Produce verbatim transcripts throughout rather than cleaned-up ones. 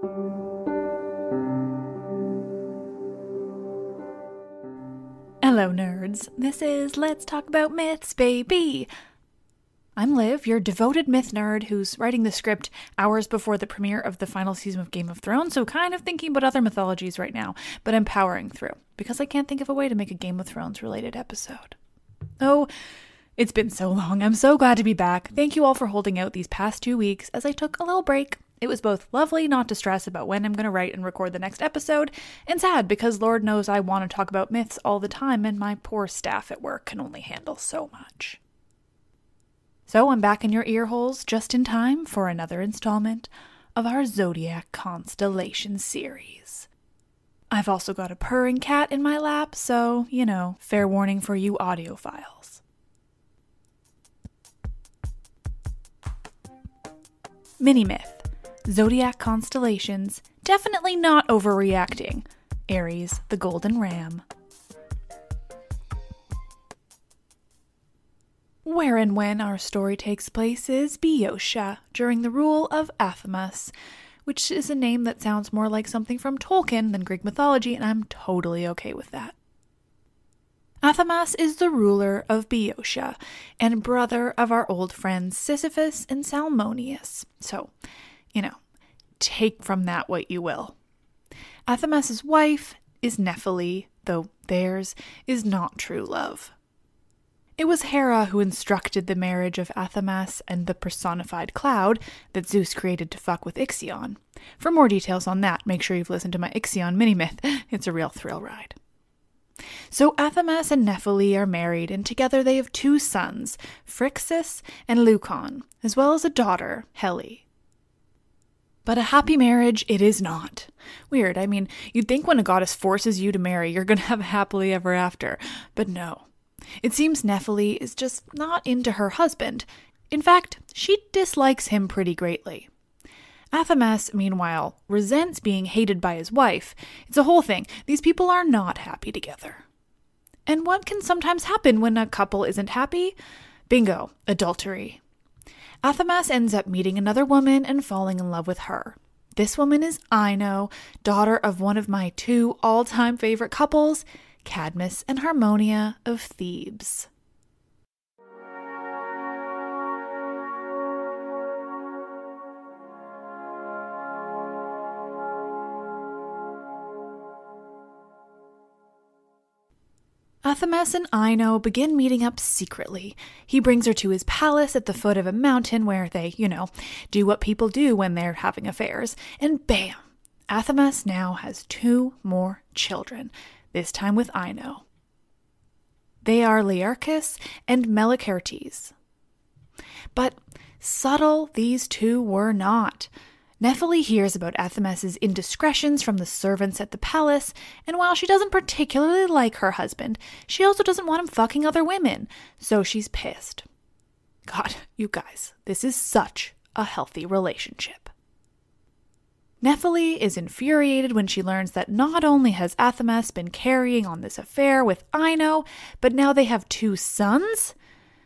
Hello nerds, this is Let's Talk About Myths, baby! I'm Liv, your devoted myth nerd who's writing the script hours before the premiere of the final season of Game of Thrones, so kind of thinking about other mythologies right now, but I'm powering through, because I can't think of a way to make a Game of Thrones related episode. Oh, it's been so long, I'm so glad to be back. Thank you all for holding out these past two weeks as I took a little break. It was both lovely not to stress about when I'm going to write and record the next episode, and sad because Lord knows I want to talk about myths all the time and my poor staff at work can only handle so much. So I'm back in your ear holes just in time for another installment of our Zodiac Constellations series. I've also got a purring cat in my lap, so, you know, fair warning for you audiophiles. Mini-myth. Zodiac Constellations, definitely not overreacting. Aries, the golden ram. Where and when our story takes place is Boeotia, during the rule of Athamas, which is a name that sounds more like something from Tolkien than Greek mythology, and I'm totally okay with that. Athamas is the ruler of Boeotia, and brother of our old friends Sisyphus and Salmoneus. So, you know, take from that what you will. Athamas' wife is Nephele, though theirs is not true love. It was Hera who instructed the marriage of Athamas and the personified cloud that Zeus created to fuck with Ixion. For more details on that, make sure you've listened to my Ixion mini-myth. It's a real thrill ride. So Athamas and Nephele are married, and together they have two sons, Phrixus and Leucon, as well as a daughter, Helle. But a happy marriage it is not. Weird, I mean, you'd think when a goddess forces you to marry, you're going to have a happily ever after. But no. It seems Nephele is just not into her husband. In fact, she dislikes him pretty greatly. Athamas, meanwhile, resents being hated by his wife. It's a whole thing. These people are not happy together. And what can sometimes happen when a couple isn't happy? Bingo, adultery. Athamas ends up meeting another woman and falling in love with her. This woman is Ino, daughter of one of my two all-time favorite couples, Cadmus and Harmonia of Thebes. Athamas and Ino begin meeting up secretly. He brings her to his palace at the foot of a mountain where they, you know, do what people do when they're having affairs. And bam! Athamas now has two more children, this time with Ino. They are Learchus and Melicertes. But subtle these two were not. Nephele hears about Athamas' indiscretions from the servants at the palace, and while she doesn't particularly like her husband, she also doesn't want him fucking other women, so she's pissed. God, you guys, this is such a healthy relationship. Nephele is infuriated when she learns that not only has Athamas been carrying on this affair with Ino, but now they have two sons?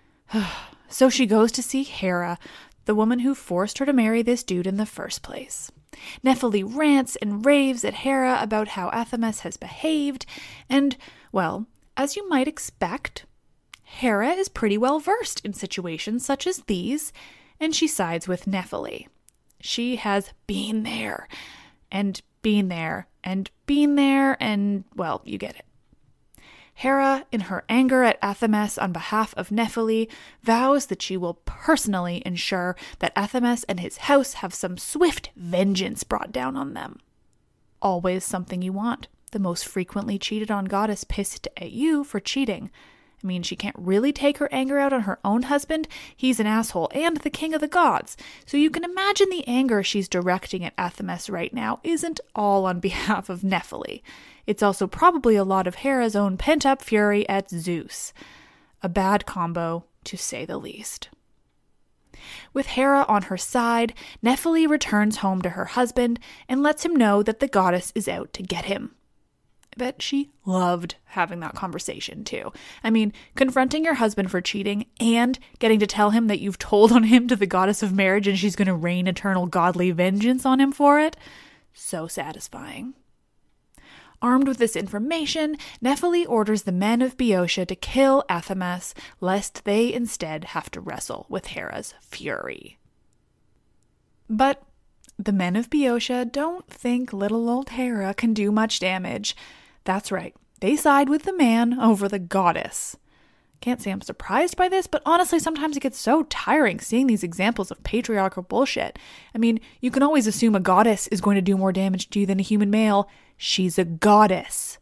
So she goes to see Hera, the woman who forced her to marry this dude in the first place. Nephele rants and raves at Hera about how Athamas has behaved, and, well, as you might expect, Hera is pretty well versed in situations such as these, and she sides with Nephele. She has been there, and been there, and been there, and, well, you get it. Hera, in her anger at Athamas on behalf of Nephele, vows that she will personally ensure that Athamas and his house have some swift vengeance brought down on them. Always something you want. The most frequently cheated on goddess pissed at you for cheating. I mean, she can't really take her anger out on her own husband. He's an asshole and the king of the gods. So you can imagine the anger she's directing at Athamas right now isn't all on behalf of Nephele. It's also probably a lot of Hera's own pent-up fury at Zeus. A bad combo, to say the least. With Hera on her side, Nephele returns home to her husband and lets him know that the goddess is out to get him. I bet she loved having that conversation too. I mean, confronting your husband for cheating and getting to tell him that you've told on him to the goddess of marriage and she's going to rain eternal godly vengeance on him for it. So satisfying. Armed with this information, Nephili orders the men of Boeotia to kill Athamas, lest they instead have to wrestle with Hera's fury. But the men of Boeotia don't think little old Hera can do much damage. That's right, they side with the man over the goddess. Can't say I'm surprised by this, but honestly, sometimes it gets so tiring seeing these examples of patriarchal bullshit. I mean, you can always assume a goddess is going to do more damage to you than a human male. She's a goddess.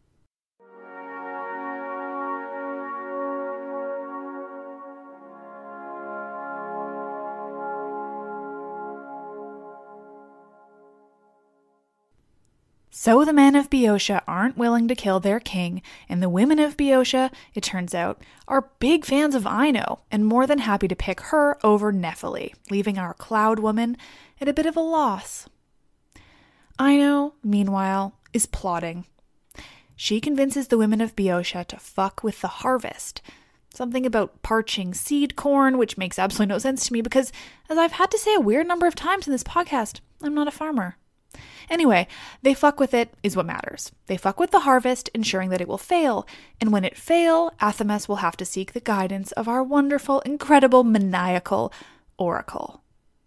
So the men of Boeotia aren't willing to kill their king, and the women of Boeotia, it turns out, are big fans of Ino and more than happy to pick her over Nephili, leaving our cloud woman at a bit of a loss. Ino, meanwhile, is plotting. She convinces the women of Boeotia to fuck with the harvest. Something about parching seed corn, which makes absolutely no sense to me because, as I've had to say a weird number of times in this podcast, I'm not a farmer. Anyway, they fuck with it is what matters. They fuck with the harvest, ensuring that it will fail. And when it fail, Athamas will have to seek the guidance of our wonderful, incredible, maniacal oracle.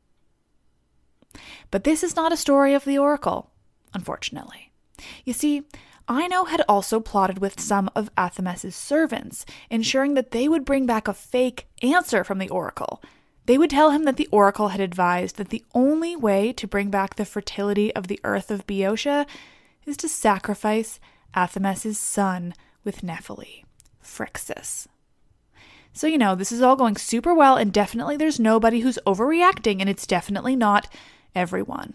But this is not a story of the oracle, unfortunately. You see, Ino had also plotted with some of Athamas' servants, ensuring that they would bring back a fake answer from the oracle. They would tell him that the oracle had advised that the only way to bring back the fertility of the earth of Boeotia is to sacrifice Athamas' son with Nephili, Phrixus. So, you know, this is all going super well, and definitely there's nobody who's overreacting, and it's definitely not everyone.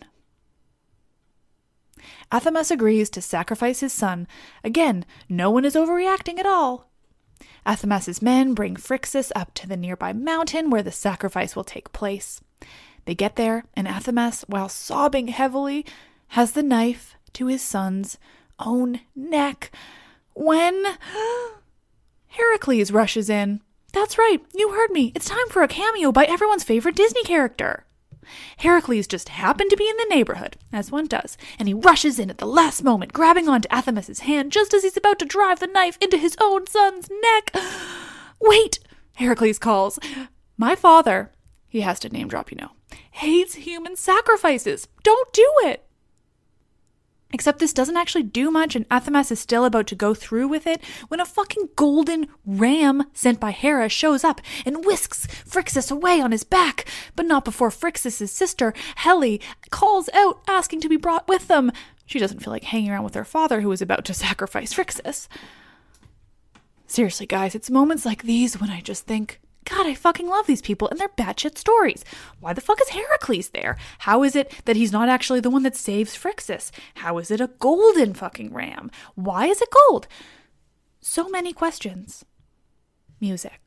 Athamas agrees to sacrifice his son. Again, no one is overreacting at all. Athamas' men bring Phrixus up to the nearby mountain where the sacrifice will take place. They get there, and Athamas, while sobbing heavily, has the knife to his son's own neck when Heracles rushes in. That's right, you heard me. It's time for a cameo by everyone's favorite Disney character. Heracles just happened to be in the neighborhood, as one does, and he rushes in at the last moment, grabbing onto Athamas' hand just as he's about to drive the knife into his own son's neck. Wait, Heracles calls. My father, he has to name drop, you know, hates human sacrifices. Don't do it. Except this doesn't actually do much, and Athamas is still about to go through with it when a fucking golden ram sent by Hera shows up and whisks Phrixus away on his back, but not before Phrixus' sister, Helle, calls out asking to be brought with them. She doesn't feel like hanging around with her father who is about to sacrifice Phrixus. Seriously, guys, it's moments like these when I just think, God, I fucking love these people and their batshit stories. Why the fuck is Heracles there? How is it that he's not actually the one that saves Phrixus? How is it a golden fucking ram? Why is it gold? So many questions. Music.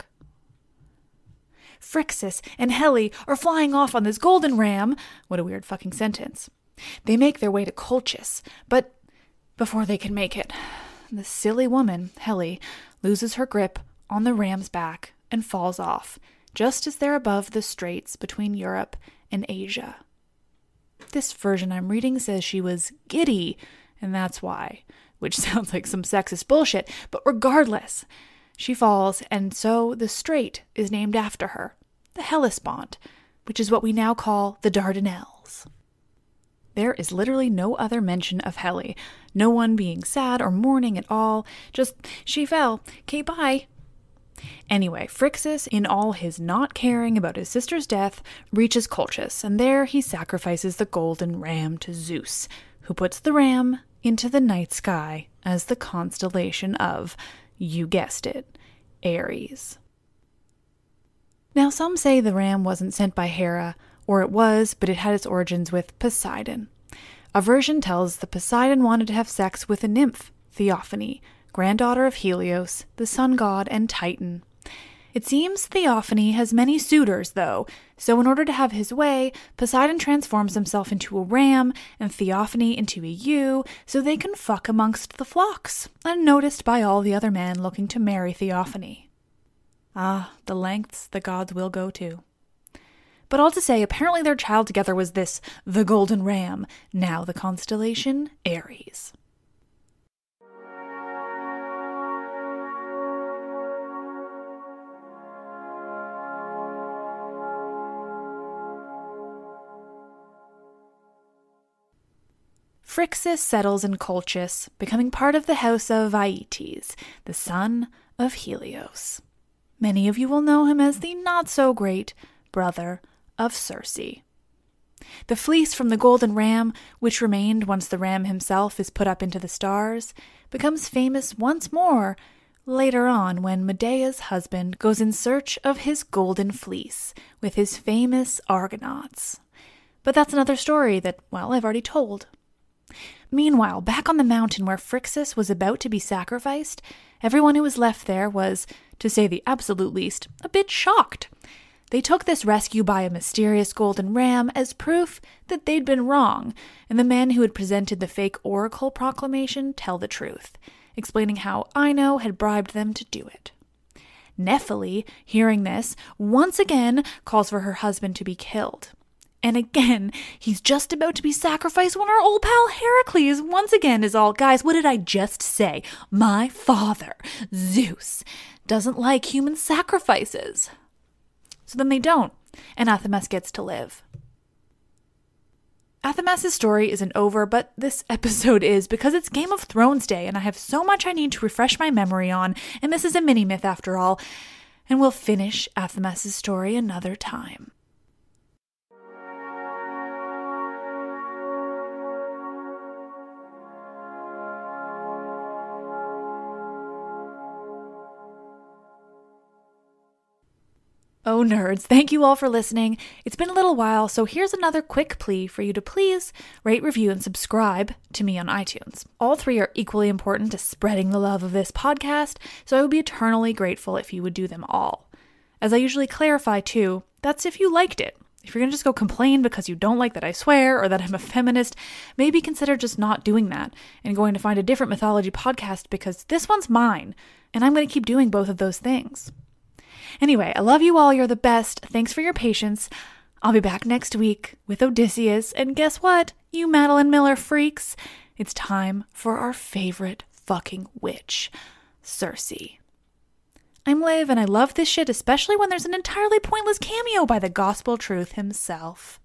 Phrixus and Helle are flying off on this golden ram. What a weird fucking sentence. They make their way to Colchis, but before they can make it, the silly woman, Helle, loses her grip on the ram's back and falls off, just as they're above the straits between Europe and Asia. This version I'm reading says she was giddy, and that's why, which sounds like some sexist bullshit, but regardless, she falls, and so the strait is named after her, the Hellespont, which is what we now call the Dardanelles. There is literally no other mention of Helle, no one being sad or mourning at all, just, she fell, okay, bye. Anyway, Phrixus, in all his not caring about his sister's death, reaches Colchis, and there he sacrifices the golden ram to Zeus, who puts the ram into the night sky as the constellation of, you guessed it, Aries. Now, some say the ram wasn't sent by Hera, or it was, but it had its origins with Poseidon. A version tells that Poseidon wanted to have sex with a nymph, Theophany, granddaughter of Helios, the sun god and Titan. It seems Theophany has many suitors, though, so in order to have his way, Poseidon transforms himself into a ram and Theophany into a ewe so they can fuck amongst the flocks, unnoticed by all the other men looking to marry Theophany. Ah, the lengths the gods will go to. But all to say, apparently their child together was this, the Golden Ram, now the constellation Aries. Phrixus settles in Colchis, becoming part of the house of Aeetes, the son of Helios. Many of you will know him as the not-so-great brother of Circe. The fleece from the golden ram, which remained once the ram himself is put up into the stars, becomes famous once more later on when Medea's husband goes in search of his golden fleece with his famous Argonauts. But that's another story that, well, I've already told. Meanwhile, back on the mountain where Phrixus was about to be sacrificed, everyone who was left there was, to say the absolute least, a bit shocked. They took this rescue by a mysterious golden ram as proof that they'd been wrong, and the men who had presented the fake oracle proclamation tell the truth, explaining how Ino had bribed them to do it. Nephele, hearing this, once again calls for her husband to be killed. And again, he's just about to be sacrificed when our old pal Heracles once again is all, guys, what did I just say? My father, Zeus, doesn't like human sacrifices. So then they don't, and Athamas gets to live. Athamas' story isn't over, but this episode is because it's Game of Thrones Day, and I have so much I need to refresh my memory on, and this is a mini-myth after all, and we'll finish Athamas' story another time. Oh, nerds, thank you all for listening. It's been a little while, so here's another quick plea for you to please rate, review, and subscribe to me on iTunes. All three are equally important to spreading the love of this podcast, so I would be eternally grateful if you would do them all. As I usually clarify, too, that's if you liked it. If you're going to just go complain because you don't like that I swear or that I'm a feminist, maybe consider just not doing that and going to find a different mythology podcast because this one's mine, and I'm going to keep doing both of those things. Anyway, I love you all. You're the best. Thanks for your patience. I'll be back next week with Odysseus. And guess what, you Madeline Miller freaks? It's time for our favorite fucking witch, Circe. I'm Liv, and I love this shit, especially when there's an entirely pointless cameo by the gospel truth himself.